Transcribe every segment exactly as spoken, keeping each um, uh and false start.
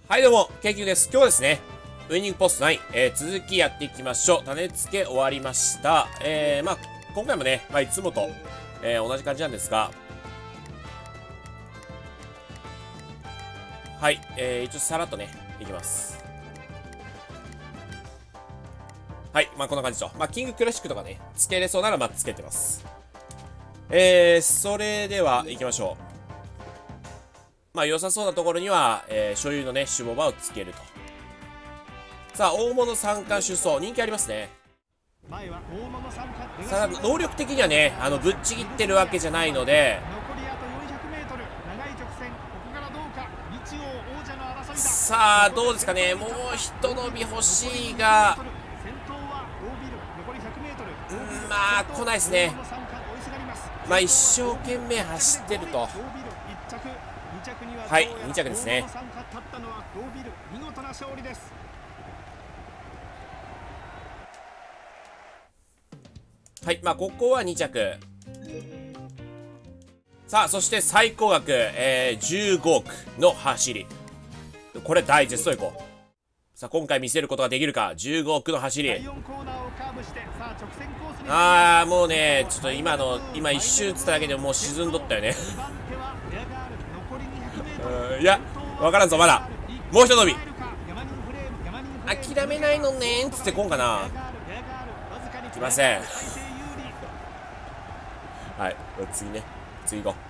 はいどうも、ケイキューです。今日はですね、ウイニングポストナイン、えー、続きやっていきましょう。種付け終わりました。えー、まあ、今回もね、まあ、いつもと、えー、同じ感じなんですが、はい、えー、一応さらっとね、いきます。はい、まあ、こんな感じと。まあ、キングクラシックとかね、付けれそうなら、まあ、付けてます。えー、それでは、行きましょう。まあ良さそうなところには、えー、所有のね、守護場をつけると。さあ、大物三冠出走、人気ありますね。さあ、能力的にはね、あの、ぶっちぎってるわけじゃないので、さあ、どうですかね、もう一伸び欲しいが、うん、まあ、来ないですね。まあ、一生懸命走ってると。はい、に着ですね。はい、まあここはに着。さあ、そして最高額、えー、じゅうごおくの走り。これ大絶といこう。さあ、今回見せることができるか。じゅうごおくの走り。あー、もうね、ちょっと今の、今一周つっただけでもう沈んどったよね。いや、わからんぞ、まだ。もう一伸び。諦めないのねんつってこんかな。来ません。はい、次ね。次行こう。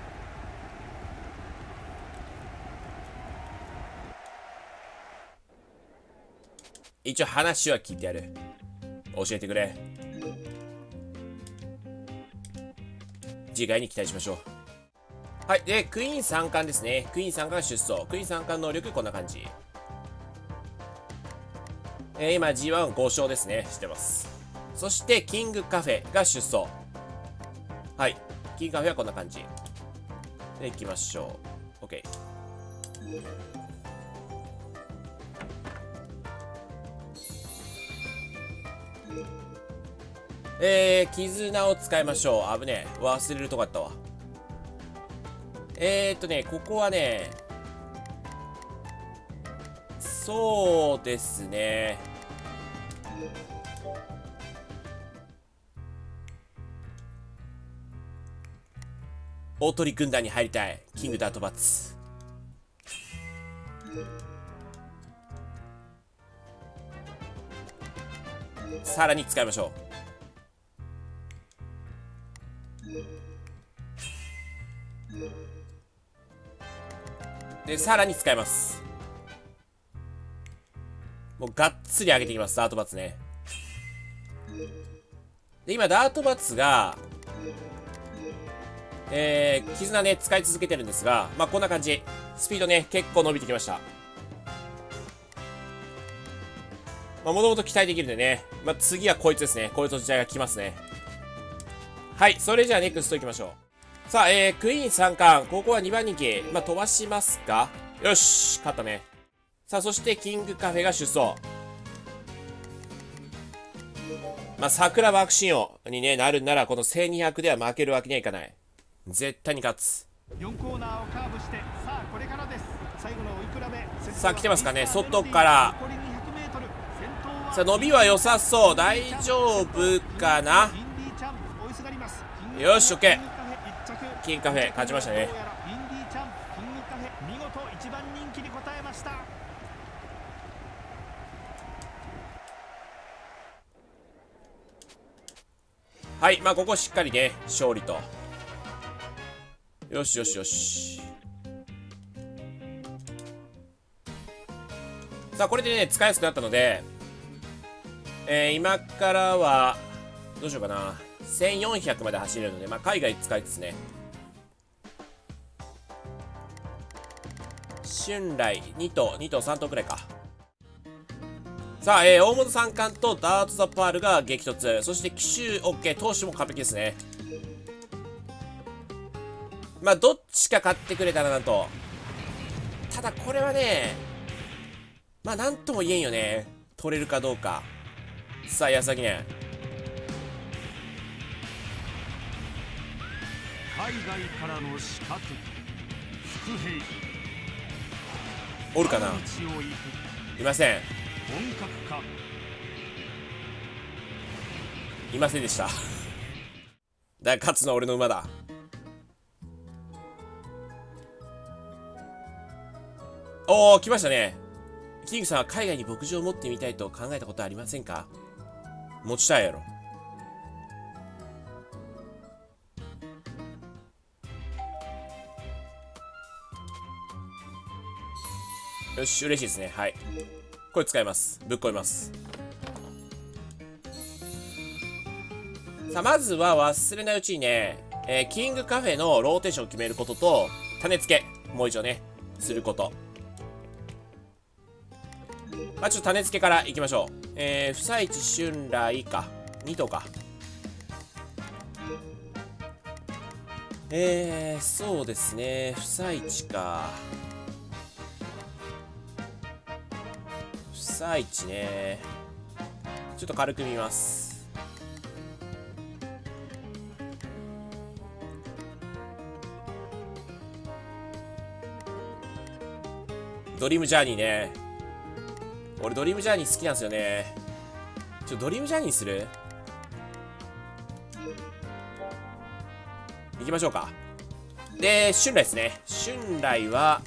一応話は聞いてやる。教えてくれ。次回に期待しましょう。はい。で、クイーンさん冠ですね。クイーンさん冠出走。クイーンさん冠能力、こんな感じ。えー、今 ジーワンご 勝ですね。してます。そして、キングカフェが出走。はい。キングカフェはこんな感じ。で、行きましょう。OK。えー、絆を使いましょう。危ねえ。忘れるとこあったわ。えーっとね、ここはね、そうですね。大鳥軍団に入りたい。キングダートバツ。さらに使いましょう。で、さらに使います。もうがっつり上げていきます、ダートバツね。で、今、ダートバツが、えー、絆ね、使い続けてるんですが、まあ、こんな感じ。スピードね、結構伸びてきました。まあ、もともと期待できるんでね。まあ、次はこいつですね。こいつの時代が来ますね。はい、それじゃあネクスト行きましょう。さあ、えー、クイーンさん冠。ここはにばん人気。まあ、飛ばしますか？よし、勝ったね。さあ、そしてキングカフェが出走。まあ、桜爆心王に、ね、なるなら、このせんにひゃくでは負けるわけにはいかない。絶対に勝つ。よんコーナーをカーブして、さあ、これからです。最後の追い比べ。さあ、来てますかね、外から。さあ、伸びは良さそう。大丈夫かな。よし、オッケー。キングカフェ、勝ちましたね。はい、まあ、ここしっかりね、勝利と。よしよしよし。さあ、これでね、使いやすくなったので、えー、今からは、どうしようかな。せんよんひゃくまで走れるので、まあ、海外使いつつね。春来に頭、に頭さん頭くらいか。さあ、えー、大物三冠とダート・ザ・パールが激突。そして、奇襲 OK、投手も完璧ですね。まあ、どっちか買ってくれたらなんと。ただ、これはね、まあ、なんとも言えんよね。取れるかどうか。さあ、矢先ね。海外からの刺客、伏兵。 おるかな。いません。いませんでした。だから勝つのは俺の馬だ。おお、来ましたね。キングさんは海外に牧場を持ってみたいと考えたことはありませんか？持ちたいやろ。よし、嬉しいですね。はい。これ使います。ぶっこいます。さあ、まずは忘れないうちにね、えー、キングカフェのローテーションを決めることと、種付け、もう一度ね、すること。まあ、ちょっと種付けからいきましょう。えー、不採地春来か。に頭か。えー、そうですね。不採地か。不採地ね。ちょっと軽く見ます。ドリームジャーニーね。俺ドリームジャーニー好きなんですよね。ちょ、ドリームジャーニーにする？行きましょうか。で、春来ですね。春来は、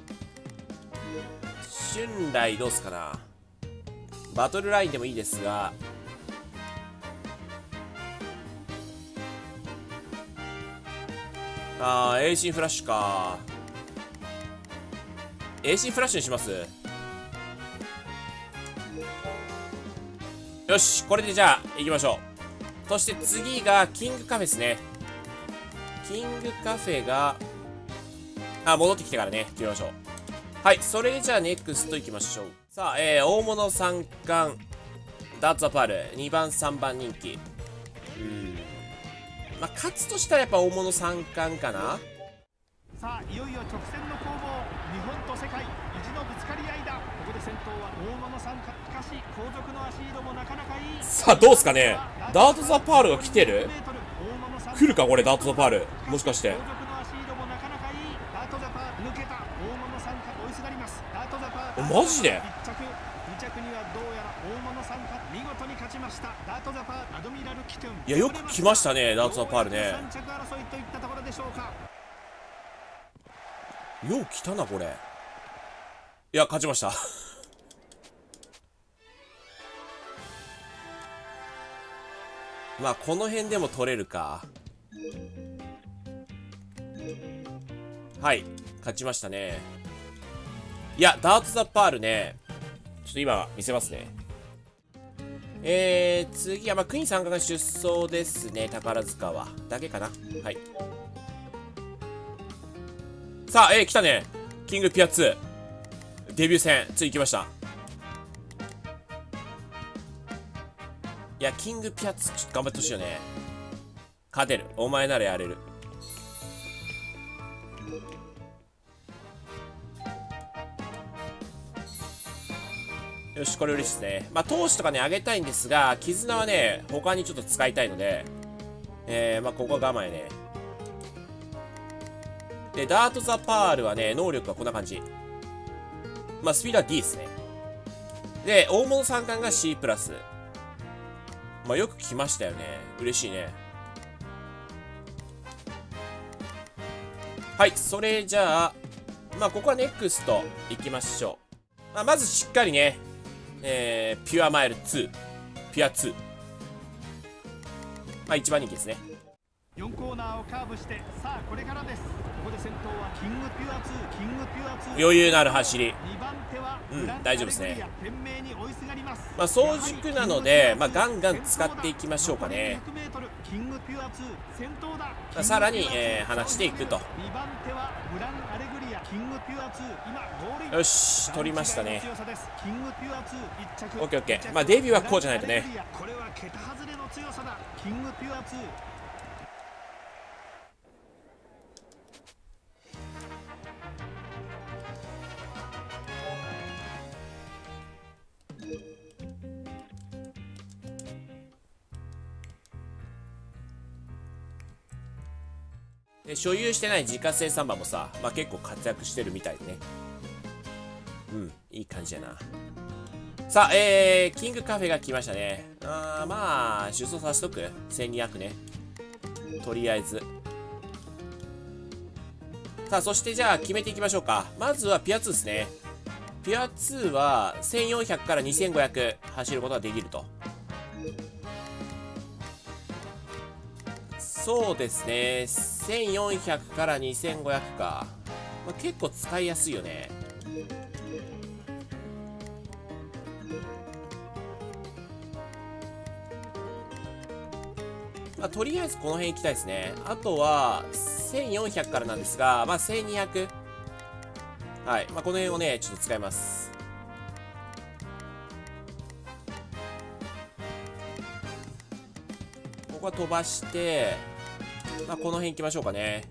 春来どうすかな。バトルラインでもいいですが、あー、エイシンフラッシュか。エイシンフラッシュにします。よし、これでじゃあ行きましょう。そして次がキングカフェですね。キングカフェが、あ、戻ってきてからね、決めましょう。はい、それでじゃあネクスト行きましょう。さあ、えー、大物三冠、ダーツ・ザ・パール、にばん、さんばん人気。うーん。まあ、勝つとしたらやっぱ大物三冠かな。 さあ、いよいよ直線の攻防、日本と世界、意地のぶつかり合いだ。ここで先頭は大物三冠。しかし、後続の足色もなかなかいい。 さあ、どうすかね。ダート・ザ・パールが来てる？来るかこれ、ダート・ザ・パール。もしかして。 後続の足色もなかなかいい。ダート・ザ・パール抜けた。大物三冠追いすがります。ダート・ザ・パール。 マジで？ いっ着、に着にはどうやら大物三冠見事に勝ちました。ダート・ザ・パール、アドミラル・キトゥン。 いや、よく来ましたね、ダート・ザ・パールね。 さん着争いといったところでしょうか。 よう来たなこれ。いや、勝ちました。まあこの辺でも取れるか。はい、勝ちましたね。いや、ダート・ザ・パールね、ちょっと今見せますね。えー、次はまあクイーン参加が出走ですね。宝塚はだけかな。はい。さあ、えー、来たね。キングピアツー。デビュー戦、つい行きました。いや、キングピアツ、ちょっと頑張ってほしいよね。勝てる。お前ならやれる。よし、これ嬉しいですね。まあ、投手とかね、あげたいんですが、絆はね、他にちょっと使いたいので、えー、まあ、ここは我慢やね。で、ダート・ザ・パールはね、能力はこんな感じ。まあ、スピードは D ですね。で、大物三冠が C プラス。まあ、よく来ましたよね。嬉しいね。はい、それじゃあ、まあ、ここはネクスト行きましょう。まあ、まずしっかりね、えー、ピュアマイルツー。ピュアツー。まあ、一番人気ですね。 よんコーナーをカーブして、さあこれからです。ここで先頭はキングピュアツー、キングピュアツー。 余裕のある走り。 にばん手はうん、大丈夫ですね。まあ、 早早熟なので、まあ、ガンガン使っていきましょうかね。 キングピュアツー先頭だ。 まあ、さらに、えー、離していくと。 にばん手はグランアレグリア、キングピュアツー、今ゴールイン。 よし、取りましたね。 キングピュアツーいっ着。 オッケーオッケー。まあ、デビューはこうじゃないとね。 これは桁外れの強さだ。キングピュアツー。 で所有してない自家製サンバもさ、まあ、結構活躍してるみたいでね。 うん、いい感じやな。さあ、えー、キングカフェが来ましたね。あー、まあ、出走させとく ?せんにひゃく ね。とりあえず。さあ、そしてじゃあ決めていきましょうか。まずはピュアツーですね。ピュアツーはせんよんひゃくからにせんごひゃく走ることができると。そうですね。せんよんひゃくからにせんごひゃくか。まあ、結構使いやすいよね。まあ、とりあえずこの辺行きたいですね。あとは、せんよんひゃくからなんですが、まあ、せんにひゃく。はい。まあ、この辺をね、ちょっと使います。ここは飛ばして、まあ、この辺行きましょうかね。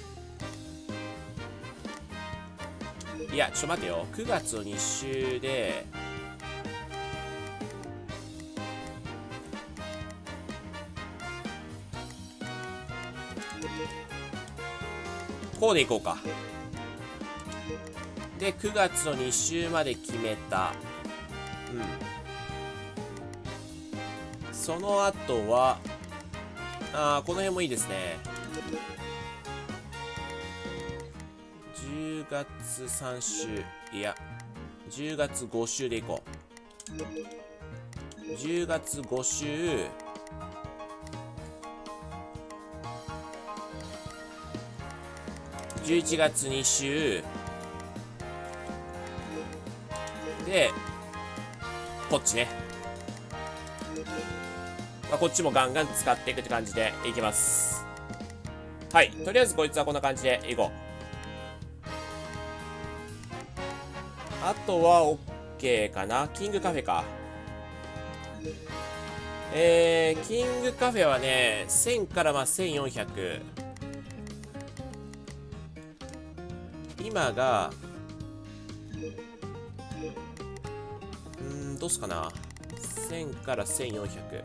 いや、ちょっと待てよ。くがつのに週で、こうでいこうか。で、くがつのに週まで決めた。うん。その後は、あー、この辺もいいですね。じゅうがつさん週、いや、じゅうがつご週でいこう。じゅうがつご週、じゅういちがつに週で、こっちね。まあ、こっちもガンガン使っていくって感じでいきます。はい。とりあえずこいつはこんな感じでいこう。あとは OK かな。キングカフェか。えー、キングカフェはね、せんからまあせんよんひゃく。今が、うーん、どうすかな。せんからせんよんひゃく。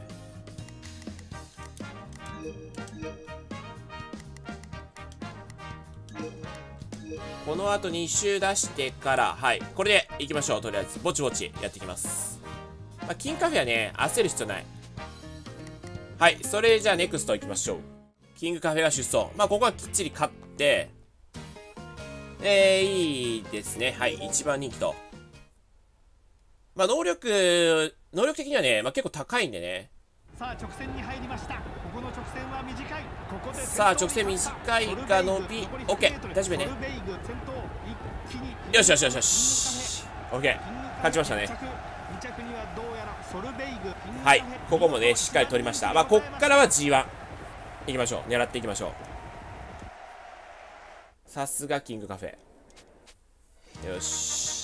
この後に週出してから、はい。これで行きましょう。とりあえず、ぼちぼちやっていきます。まあ、キングカフェはね、焦る必要ない。はい。それじゃあ、ネクスト行きましょう。キングカフェが出走。まあ、ここはきっちり勝って、えー、いいですね。はい。一番人気と。まあ、能力、能力的にはね、まあ、結構高いんでね。 さあ、直線に入りました。ここの直線は短い。ここでさあ、直線短いが伸び、オッケー。大丈夫ね。よしよしよしよし。オッケー。勝ちましたね。はい。ここもね、しっかり取りました。まあ、こっからは ジーワン。行きましょう。狙っていきましょう。さすがキングカフェ。よし。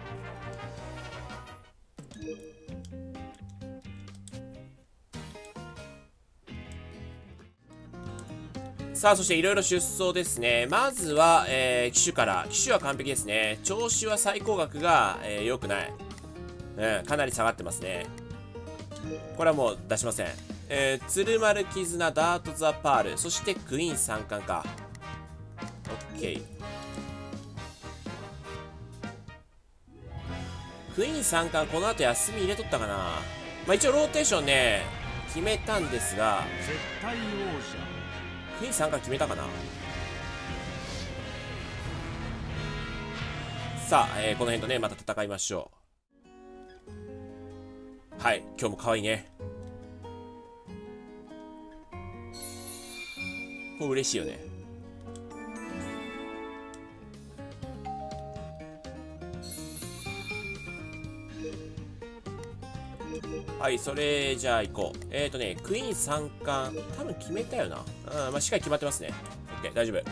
さあ、そしていろいろ出走ですね。まずは、えー、騎手から。騎手は完璧ですね。調子は最高額が、えー、良くない。うん、かなり下がってますね。これはもう出しません。えー、鶴丸絆、ダートザパール、そしてクイーン三冠か。オッケー。クイーン三冠、この後休み入れとったかな。まあ一応ローテーションね、決めたんですが、 絶対王者。 クイーン三冠決めたかな。さあ、えー、この辺とね、また戦いましょう。はい、今日も可愛いね。これ嬉しいよね。はい、それじゃあ行こう。えっとね、クイーン三冠、多分決めたよな。うん、まあ、しっかり決まってますね。オッケー、大丈夫。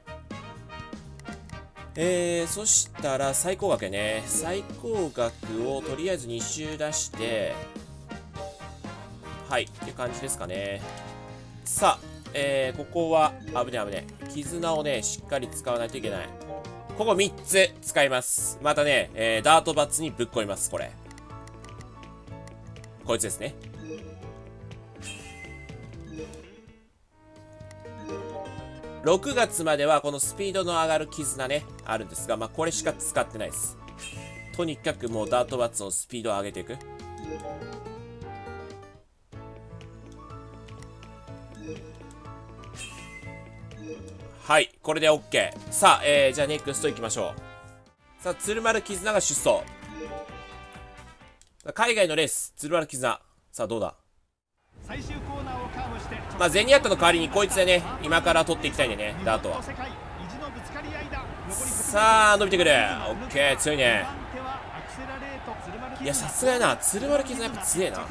えー、そしたら最高額ね。最高額をとりあえずに週出して、はい、っていう感じですかね。さあ、えー、ここは、危ね危ね。絆をね、しっかり使わないといけない。ここみっつ使います。またね、えー、ダートバッツにぶっ込みます、これ。こいつですね。ろくがつまではこのスピードの上がる絆ね、あるんですが、まあこれしか使ってないです。 とにかくもうダートバッツのスピードを上げていく。はい、これで OK。 さあ、えー、じゃあネクスト行きましょう。さあ、鶴丸絆が出走。海外のレース、鶴丸絆。さあ、どうだ。 最終コーナーをカーブして、 まあ、ゼニアットの代わりにこいつでね、今から取っていきたいんでね、ダートは。さあ、伸びてくる。OK、強いね。いや、さすがやな。鶴丸絆やっぱ強えな。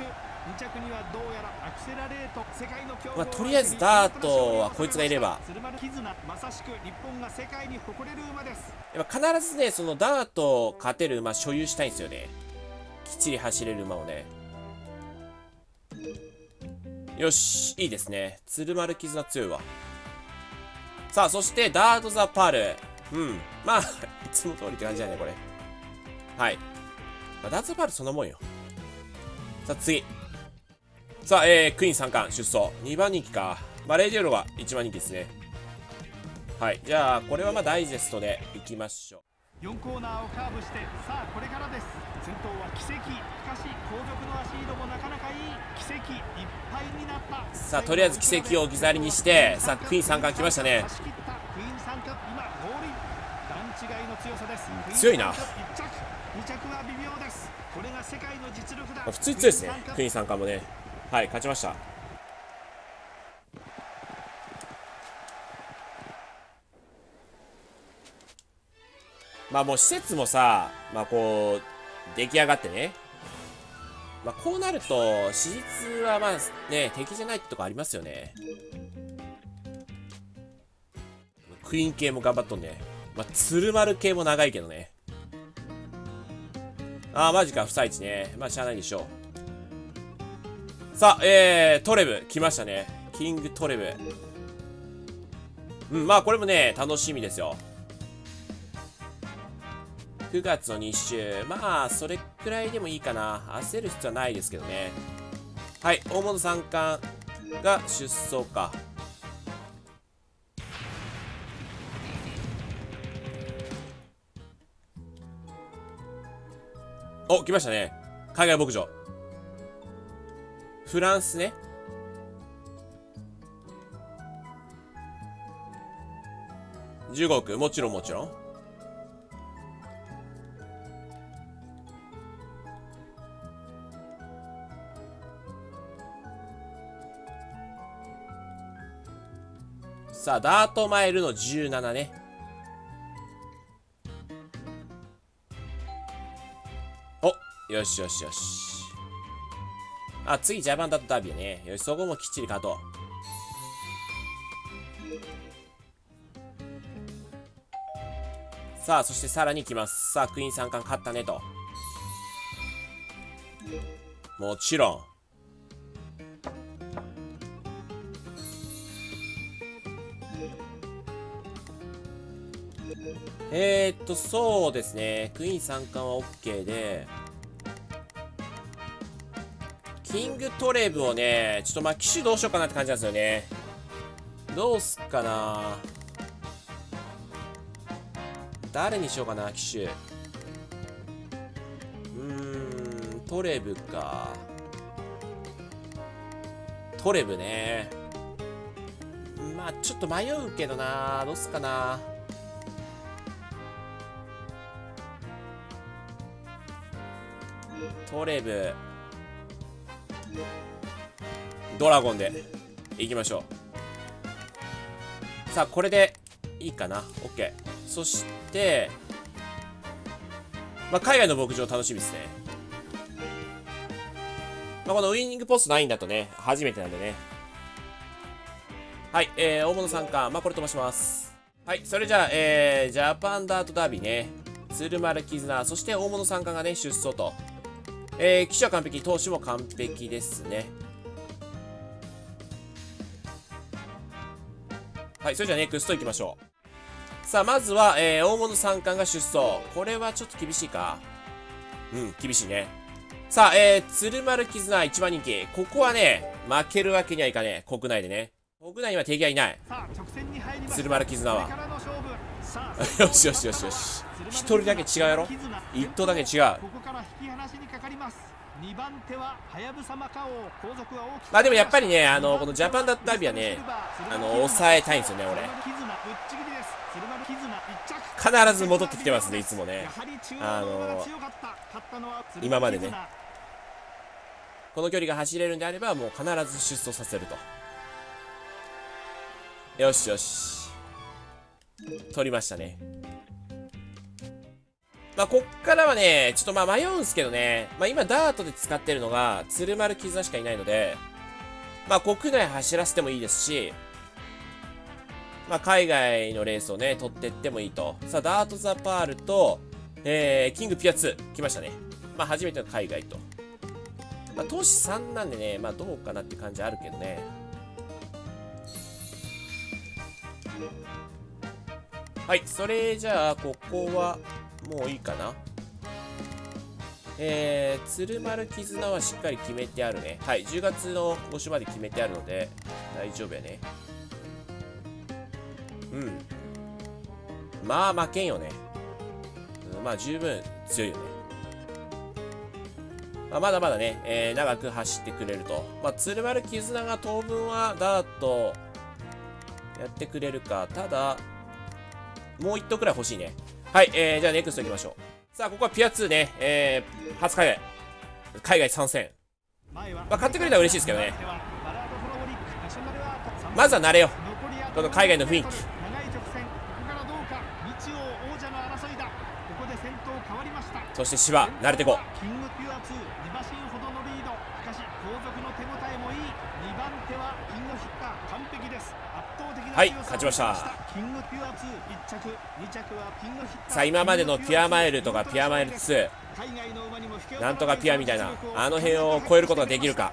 まあ、とりあえずダートはこいつがいれば。やっぱ必ずね、そのダートを勝てる馬所有したいんですよね。きっちり走れる馬をね。よし、いいですね。鶴丸絆強いわ。さあ、そしてダートザパール。うん。まあ、いつも通りって感じだね、これ。はい。まあ、ダートザパールそんなもんよ。さあ、次。さあ、えー、クイーンさん冠出走。にばん人気か。まあ、レイディオロがいちばん人気ですね。はい。じゃあ、これはまあ、ダイジェストでいきましょう。 よんコーナーをカーブして、さあ、これからです。先頭は奇跡。しかし、後続の足色もなかなかいい。奇跡、いっぱいになった。 さあ、とりあえず奇跡を置き去りにして、さあ、クイーンさん冠来ましたね。 クイーンさん冠、今、ゴールイン。段違いの強さです。 強いな。 いっ着、に着は微妙です。これが世界の実力だ。 普通に強いですね。クイーンさん冠もね。はい、勝ちました。まあもう施設もさ、まあこう、出来上がってね。まあこうなると、史実はまあね、敵じゃないってとこありますよね。クイーン系も頑張っとんね。まあ鶴丸系も長いけどね。ああ、マジか、不採地ね。まあしゃあないでしょう。さあ、えー、トレブ、来ましたね。キングトレブ。うん、まあこれもね、楽しみですよ。くがつの日週。まあ、それくらいでもいいかな。焦る必要はないですけどね。はい、大物三冠が出走か。お、来ましたね。海外牧場。フランスね。じゅうごおく。もちろんもちろん。さあ、ダートマイルのじゅうななね。お、よしよしよし。あ、次、ジャパンダートダービーね。よし、そこもきっちり勝とう。さあ、そしてさらに来ます。さあ、クイーンさん冠勝ったねと。もちろん。えーっと、そうですね。クイーンさん冠は OK で、キングトレブをね、ちょっとまあ、機種どうしようかなって感じなんですよね。どうすっかな。誰にしようかな、機種。うーん、トレブか。トレブね。まあ、ちょっと迷うけどな。どうすっかな。トレブドラゴンでいきましょう。さあ、これでいいかな。 OK。 そして、まあ、海外の牧場楽しみですね。まあ、このウイニングポストないんだとね、初めてなんでね。はい、えー、大物三冠、まあ、これ飛ばします。はい、それじゃあ、えー、ジャパンダートダービーね、鶴丸絆、そして大物三冠がね、出走と。えー、騎手は完璧、投手も完璧ですね。はい、それじゃあネクストいきましょう。さあ、まずは、えー、大物三冠が出走。これはちょっと厳しいか。うん、厳しいね。さあ、えー、鶴丸絆いちばん人気。ここはね、負けるわけにはいかねえ。国内でね。国内には敵がいない。鶴丸絆は。 よしよしよしよし。一人だけ違うやろ。一頭だけ違う。 ここから引き離しにかかります。にばん手ははやぶさマカオ。後続は大きく。 まあでもやっぱりね、あのこのジャパンダービーはね、あの抑えたいんですよね、俺。必ず戻ってきてますね、いつもね。あの今までね、この距離が走れるんであればもう必ず出走させると。よしよし、取りましたね。まあこっからはねちょっとまあ迷うんすけどね、まあ今ダートで使ってるのが鶴丸絆しかいないので、まあ国内走らせてもいいですし、まあ海外のレースをね取ってってもいいと。さあダートザパールと、えー、キングピアツー来ましたね。まあ初めての海外と。まあ投資さんなんでね、まあどうかなって感じあるけどね。はい、それじゃあここはもういいかな。えー、鶴丸絆はしっかり決めてあるね。はい、じゅうがつのご週まで決めてあるので大丈夫やね。うん、まあ負けんよね。うん、まあ十分強いよね。まあ、まだまだね、えー、長く走ってくれると。まあ鶴丸絆が当分はダートやってくれるか。ただもう一頭くらい欲しいね。はい、えー、じゃあネクスト行きましょう。さあここはピアツーね、えー、初海外海外参戦。まあ買ってくれたら嬉しいですけどね。まずは慣れよ、この海外の雰囲気。そして芝慣れてこう。はい、勝ちました。さあ今までのピュアマイルとかピュアマイルツー、なんとかピュアみたいなあの辺を超えることができるか。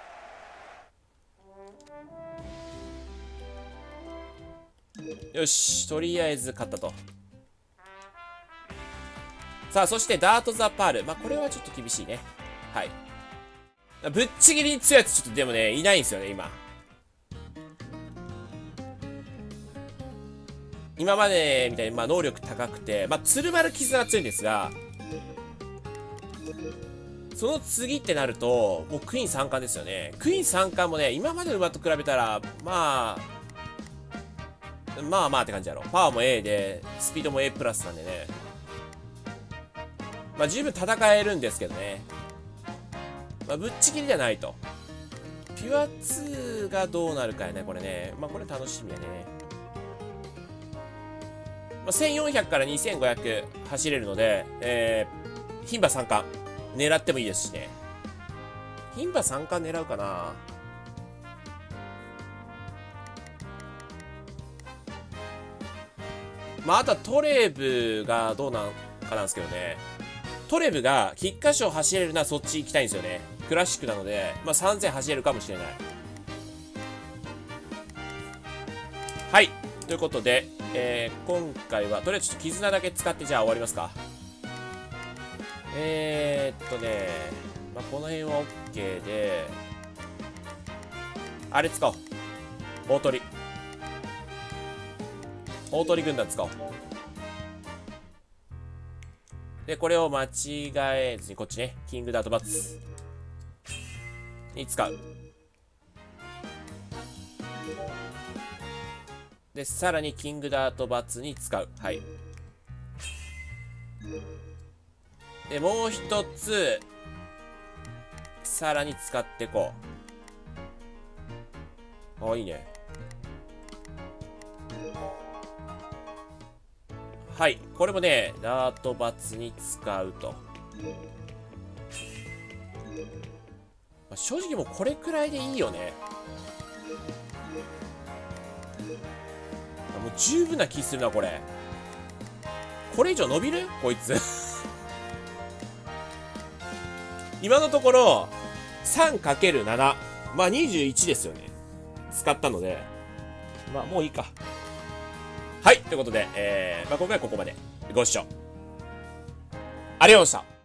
よし、とりあえず勝ったと。さあそしてダートザパール、まあこれはちょっと厳しいね。はい、ぶっちぎりに強いやつちょっとでもねいないんですよね今。今までみたいにまあ能力高くて、まあ鶴丸絆が強いんですが、その次ってなるともうクイーンさん冠ですよね。クイーンさん冠もね今までの馬と比べたらまあまあまあって感じやろ。パワーも エー でスピードも エー プラスなんでね、まあ十分戦えるんですけどね、まあぶっちぎりじゃないと。ピュアツーがどうなるかやねこれね。まあこれ楽しみやね。まあ、せんよんひゃくからにせんごひゃく走れるので、えー、牝馬さん冠狙ってもいいですしね。牝馬さん冠狙うかな。まああとはトレーブがどうなんかなんですけどね。トレーブが菊花賞走れるならそっち行きたいんですよね。クラシックなので、まあ、さんぜん走れるかもしれない。はい、ということで、えー、今回はとりあえずちょっと絆だけ使ってじゃあ終わりますか。えー、っとね、まあ、この辺は OK で、あれ使おう。大鳥大鳥軍団使おう。でこれを間違えずにこっちね、キングダートバツに使う。でさらにキングダートバツに使う。はい。でもう一つさらに使っていこう。あ、いいね。はい、これもねダートバツに使うと。まあ、正直もうこれくらいでいいよね。もう十分な気するなこれ。これ以上伸びるこいつ今のところ さんかけるなな、 まあにじゅういちですよね使ったので、まあもういいか。はい、ということで、えーまあ、今回はここまでご視聴ありがとうございました。